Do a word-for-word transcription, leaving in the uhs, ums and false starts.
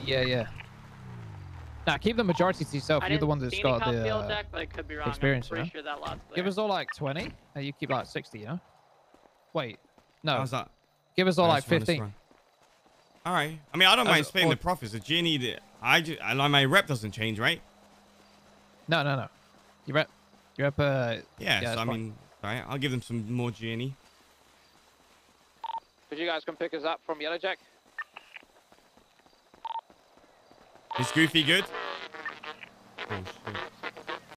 Yeah, yeah. Nah, keep the majority to yourself. I You're the didn't one that's see got any the cocktail uh, deck, but I could be wrong. experience, I'm pretty you know? sure that lot's clear. Give us all like twenty, and you keep like sixty, you know? Wait, no. How's that? Give us all Right, like let's run, let's fifteen. run. All right. I mean, I don't As- mind splitting or- the profits. The G and E, the- I just, I, like my rep doesn't change, right? No, no, no. You're up. You're up. Uh, Yeah. yeah, so that's I fine. mean, all right. I'll give them some more G and E. Could you guys come pick us up from Yellowjack? Is Goofy good? Oh shit.